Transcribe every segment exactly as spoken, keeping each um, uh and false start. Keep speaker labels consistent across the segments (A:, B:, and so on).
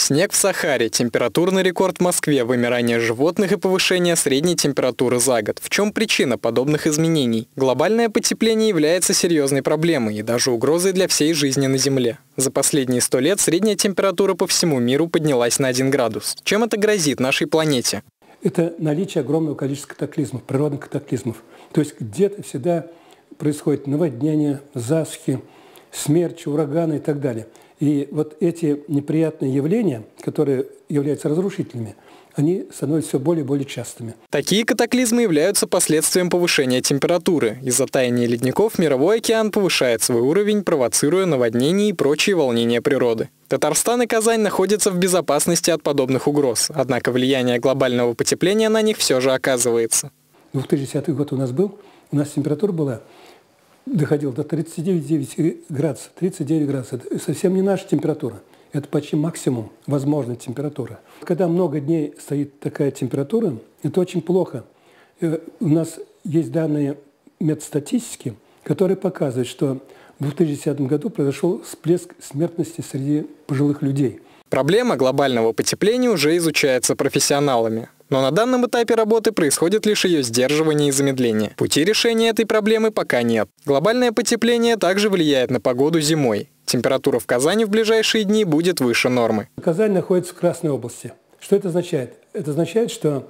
A: Снег в Сахаре, температурный рекорд в Москве, вымирание животных и повышение средней температуры за год. В чем причина подобных изменений? Глобальное потепление является серьезной проблемой и даже угрозой для всей жизни на Земле. За последние сто лет средняя температура по всему миру поднялась на один градус. Чем это грозит нашей планете?
B: Это наличие огромного количества катаклизмов, природных катаклизмов. То есть где-то всегда происходит наводнение, засухи, смерчи, ураганы и так далее. И вот эти неприятные явления, которые являются разрушительными, они становятся все более и более частыми.
A: Такие катаклизмы являются последствием повышения температуры. Из-за таяния ледников мировой океан повышает свой уровень, провоцируя наводнения и прочие волнения природы. Татарстан и Казань находятся в безопасности от подобных угроз, однако влияние глобального потепления на них все же оказывается.
B: две тысячи десятый год у нас был, у нас температура была, доходила до тридцати девяти градусов. тридцать девять градусов. Это совсем не наша температура. Это почти максимум возможной температуры. Когда много дней стоит такая температура, это очень плохо. У нас есть данные медстатистики, которые показывают, что в две тысячи десятом году произошел всплеск смертности среди пожилых людей.
A: Проблема глобального потепления уже изучается профессионалами. Но на данном этапе работы происходит лишь ее сдерживание и замедление. Пути решения этой проблемы пока нет. Глобальное потепление также влияет на погоду зимой. Температура в Казани в ближайшие дни будет выше нормы.
B: Казань находится в Красной области. Что это означает? Это означает, что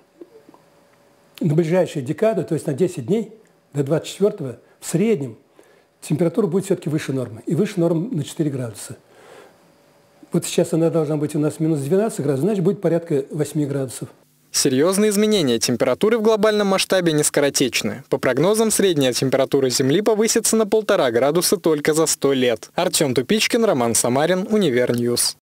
B: на ближайшие декады, то есть на десять дней, до двадцать четвёртого, в среднем температура будет все-таки выше нормы. И выше нормы на четыре градуса. Вот сейчас она должна быть у нас минус двенадцать градусов, значит будет порядка восьми градусов.
A: Серьезные изменения температуры в глобальном масштабе не скоротечны. По прогнозам, средняя температура Земли повысится на полтора градуса только за сто лет. Артем Тупичкин, Роман Самарин, Универньюз.